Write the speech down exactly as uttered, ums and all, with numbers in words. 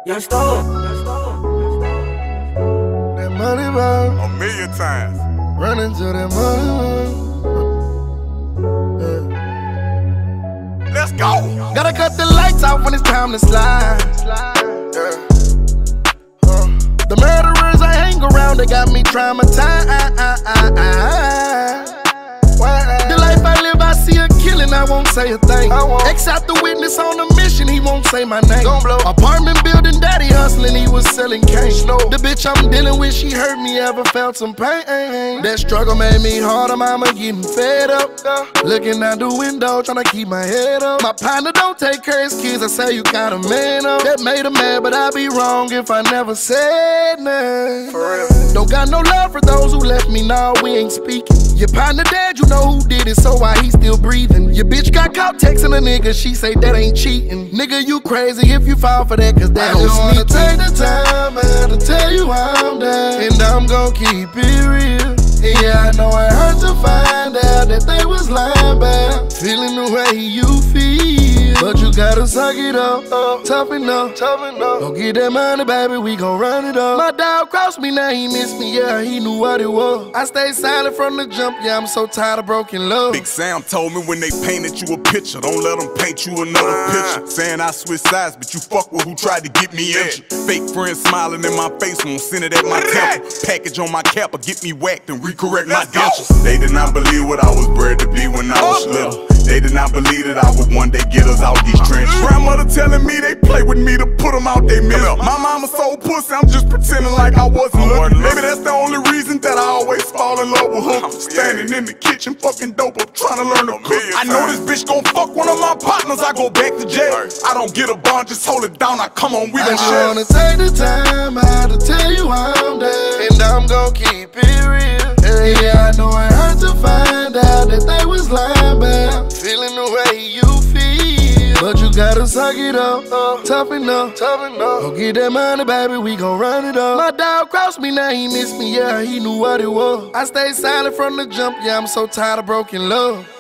Ya stole. That money man, A million times. running to that money man. Yeah. Let's go. Gotta cut the lights out when it's time to slide. Yeah. Uh, the murderers I hang around, they got me traumatized. The life I live, I see a killing, I won't say a thing. Except the witness on the mission, he won't say my name. Apartment building, daddy hustling, he was selling cane. The bitch I'm dealing with, she hurt me, ever felt some pain. That struggle made me harder, mama getting fed up. Looking out the window, trying to keep my head up. My partner don't take care of his kids, I say you got a man up. That made him mad, but I'd be wrong if I never said nothing. For real. Don't got no love for those who left me, nah, we ain't speaking. Your partner dead, you know who did it, so why he still breathing? Your bitch got caught texting a nigga, she say that ain't cheating. Nigga, you crazy if you fall for that, cause that don't sneak. I just wanna take the time, I had to tell you I'm down, and I'm gon' keep it real. And yeah, I know it hurt to find out that they was lying back, feeling the way you feel, but you gotta suck it up, uh, toughen up, toughen up. Don't get that money, baby, we gon' run it up. My dog crossed me, now he missed me, yeah, he knew what it was. I stayed silent from the jump, yeah, I'm so tired of broken love. Big Sam told me when they painted you a picture, don't let them paint you another picture. Saying I switched sides, but you fuck with who tried to get me injured. Fake friends smiling in my face, won't send it at my temple. Package on my cap or get me whacked and recorrect my dentures. They did not believe what I was bred to be when I was little. They did not believe that I would one day get us out these trenches. Grandmother telling me they play with me to put them out they middle. My mama so pussy, I'm just pretending like I wasn't looking. Maybe that's the only reason that I always fall in love with her. Standing in the kitchen, fucking dope up, trying to learn to cook. I know this bitch gon' fuck one of my partners, I go back to jail. I don't get a bond, just hold it down, I come on, we gon' share. I wanna take the time, I had to tell you I'm down, and I'm gon' keep it real. Yeah, yeah, I know it hurt to find out that they was lying back, feeling the way you feel, but you gotta suck it up, uh, toughen up, toughen up. Don't get that money, baby, we gon' run it up. My dog crossed me, now he missed me, yeah, he knew what it was. I stayed silent from the jump, yeah, I'm so tired of broken love.